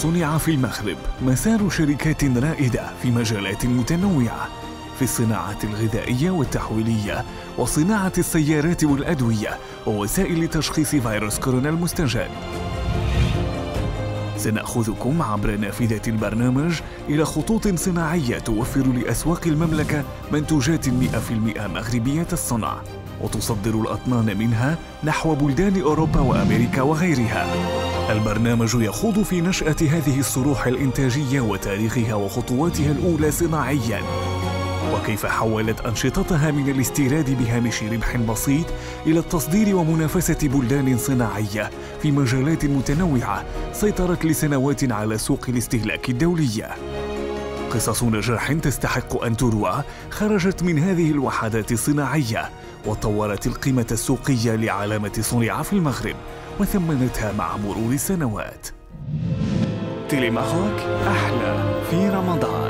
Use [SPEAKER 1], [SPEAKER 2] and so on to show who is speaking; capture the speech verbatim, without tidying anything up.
[SPEAKER 1] صنع في المغرب مسار شركات رائدة في مجالات متنوعة، في الصناعة الغذائية والتحويلية وصناعة السيارات والأدوية ووسائل تشخيص فيروس كورونا المستجد. سنأخذكم عبر نافذة البرنامج إلى خطوط صناعية توفر لأسواق المملكة منتوجات مئة بالمئة مغربية الصنع، وتصدر الأطنان منها نحو بلدان أوروبا وأمريكا وغيرها. البرنامج يخوض في نشأة هذه الصروح الإنتاجية وتاريخها وخطواتها الأولى صناعياً، وكيف حولت أنشطتها من الاستيراد بهامش ربح بسيط إلى التصدير ومنافسة بلدان صناعية في مجالات متنوعة سيطرت لسنوات على سوق الاستهلاك الدولية. قصص نجاح تستحق أن تروى خرجت من هذه الوحدات الصناعية، وطورت القيمة السوقية لعلامة صنع في المغرب وثمنتها مع مرور السنوات. تيلي ماروك أحلى في رمضان.